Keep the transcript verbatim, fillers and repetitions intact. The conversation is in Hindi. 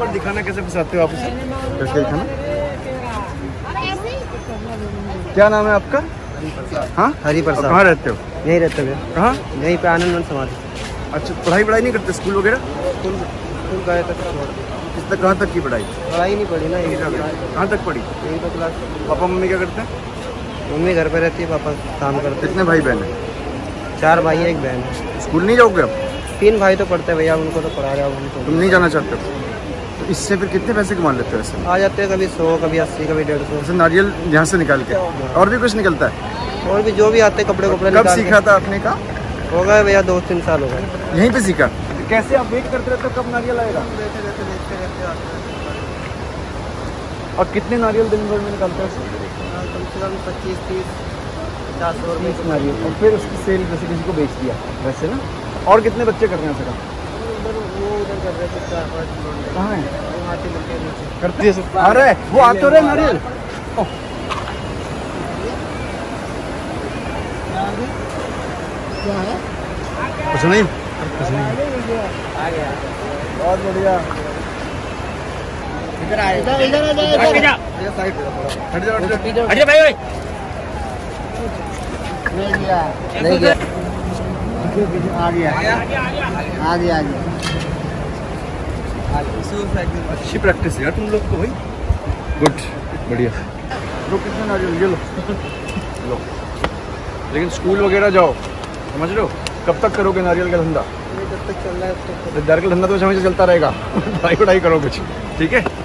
पर दिखाना कैसे फंसाते हो आप उसे? कैसे दिखाना? क्या नाम है आपका? हाँ, हरी प्रसाद। कहाँ रहते हो? यहीं रहते हो? कहाँ? यहीं पे आनंद समाधि। अच्छा, पढ़ाई पढ़ाई नहीं करते स्कूल वगैरह? स्कूल स्कूल गए तक किस तक, कहाँ तक की पढ़ाई? पढ़ाई नहीं पढ़ी ना, यही कहाँ तक पढ़ी? यही तो क्लास। पापा मम्मी क्या करते हैं? मम्मी घर पे रहती है, पापा काम करते हैं। कितने भाई बहन हैं? चार भाई है, एक बहन है। स्कूल नहीं जाओगे अब? तीन भाई तो पढ़ते हैं भैया, उनको तो पढ़ा रहा हूँ। तुम नहीं जाना चाहते हो? तो इससे फिर कितने पैसे कमा लेते हो ऐसे? आ जाते हैं कभी सौ, कभी अस्सी, कभी डेढ़ सौ। जैसे नारियल यहाँ से निकाल के और भी कुछ निकलता है? और भी जो भी आते कपड़े कपड़े। कब सीखा था आपने? का हो गए भैया दो तीन साल हो गए। यहीं पे सीखा? कैसे आप वेट करते रहते हो कब नारियल आएगा? और कितने नारियल दिन भर में निकालते हैं? कम से कम पच्चीस तीस पचास सौ रुपये नारियल। और फिर उसकी सेल जैसे किसी को बेच दिया वैसे ना? और कितने बच्चे कर रहे हैं सर? वो उधर कर रहे थे चार पाँच। कहाँ है? करते हैं। अरे वो आ तो रहे नारियल। कुछ नहीं, कुछ नहीं। आ गया, बहुत बढ़िया। इधर आ, इधर इधर आ जा, इधर जा। साइड हट जाओ, हट जाओ। अरे भाई भाई नहीं गया, नहीं गया। आ गया, आ गया, आ गया। अच्छी प्रैक्टिस है यार तुम लोग को भाई। गुड, बढ़िया। लो कितने नारियल, ये लो लो। लेकिन स्कूल वगैरह जाओ, समझ लो। कब तक करोगे नारियल का धंधा? जब तक चल रहा है तब तक। नारियल का धंधा तो हमेशा चलता रहेगा। पढ़ाई वढ़ाई करो कुछ, ठीक है?